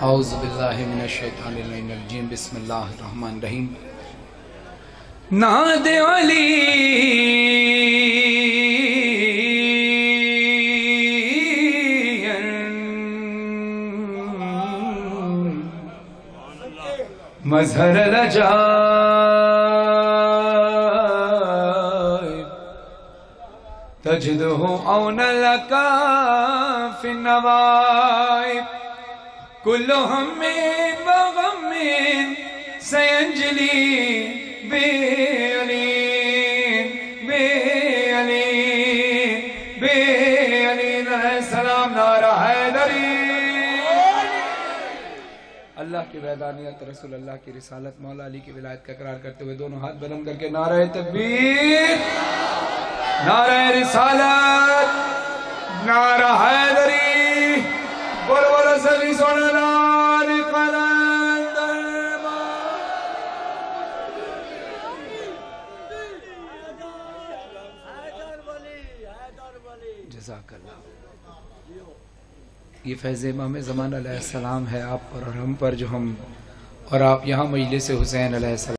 اعوذ باللہ من الشیطان الرجیم بسم اللہ الرحمن الرحیم ناد علی مظہر العجائب تجدہ عونا لکا فی النوائب کل ہم وغم سینجلی بے علی بے علی بے علی علیہ السلام نعرہ حیدری اللہ کی وحدانیت رسول اللہ کی رسالت مولا علی کی ولایت کا اقرار کرتے ہوئے دونوں ہاتھ بلند کر کے نعرہ تکبیر نعرہ رسالت نعرہ حیدری بولو بولو سبھی سونا نار قلند جزاک اللہ یہ فیض امام زمان علیہ السلام ہے آپ پر اور ہم پر جو ہم اور آپ یہاں مجلس حسین علیہ السلام